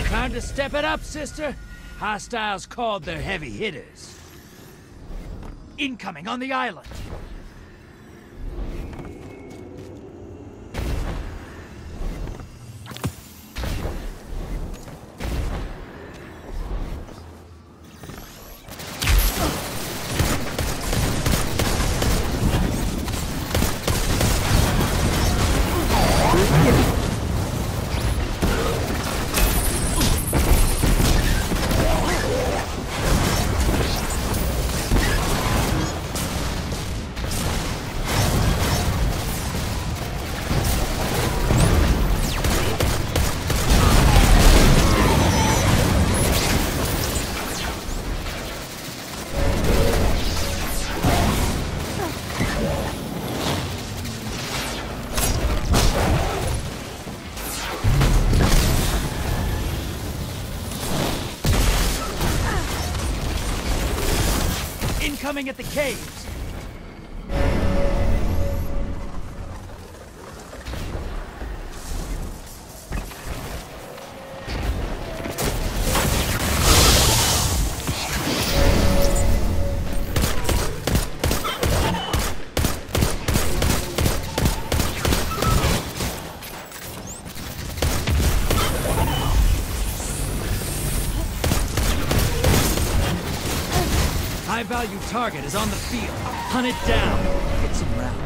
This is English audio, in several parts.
Time to step it up, sister. Hostiles called their heavy hitters. Incoming on the island. Incoming at the caves. High-value target is on the field. Hunt it down. Get some rounds.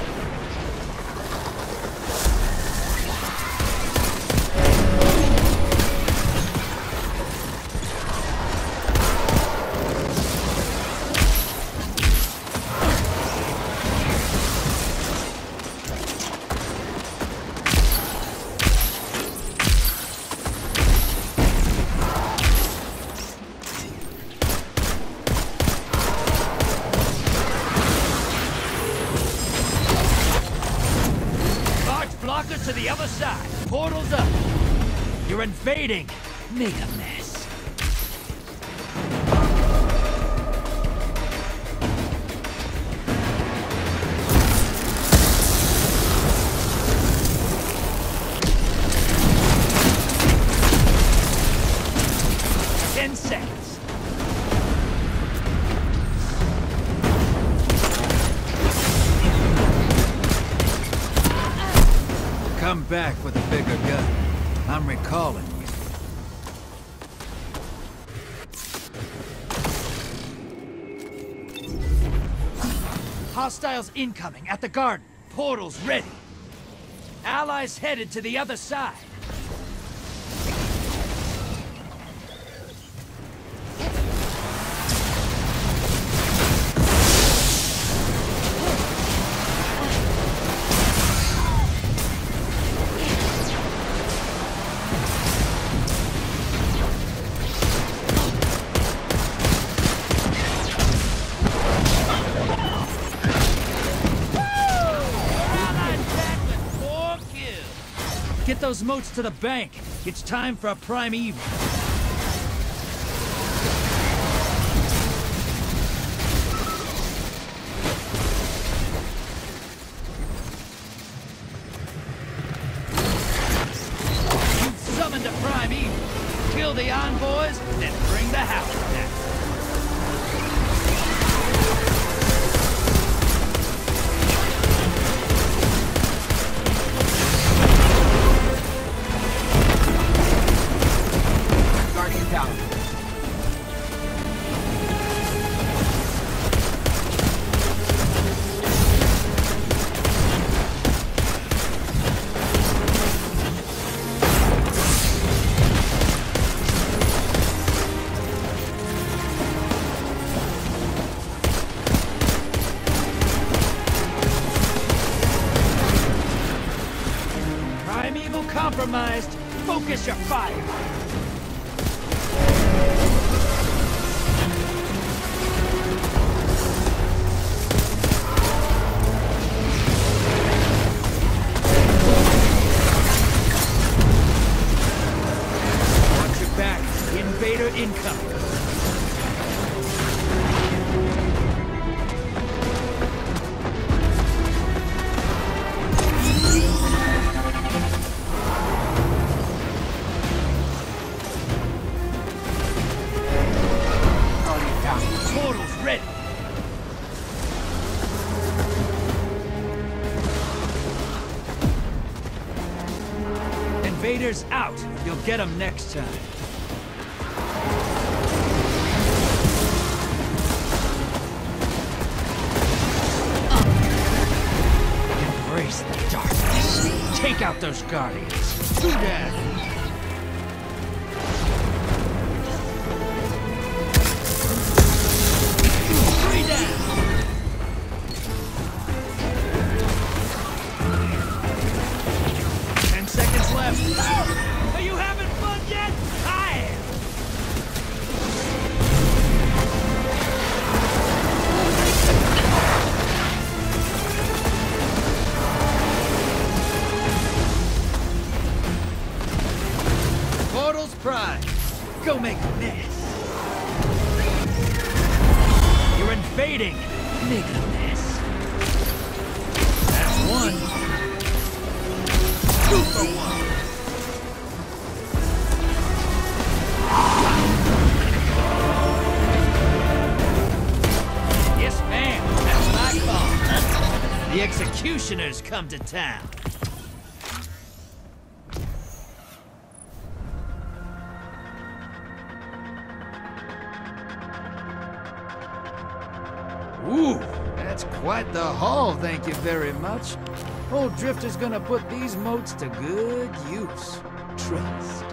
To the other side. Portal's up. You're invading. Make a mess. Ten seconds. Come back with a bigger gun. I'm recalling you. Hostiles incoming at the garden. Portals ready. Allies headed to the other side. Get those moats to the bank. It's time for a primeval. You've summoned a primeval. Kill the envoys, then bring the house down. Primeval compromised. Focus your fire. Watch your back. Invader incoming. Invaders out! You'll get them next time. Embrace the darkness. Take out those guardians. 2 down. 3 down. 10 seconds left. Are you having fun yet? I am. Portal's prime. Go make a mess. You're invading. Make a mess. That's 1. 2 for 1. Yes, ma'am. That's my fault. The executioners come to town. Ooh, that's quite the haul, thank you very much. Old Drifter's gonna put these motes to good use. Trust.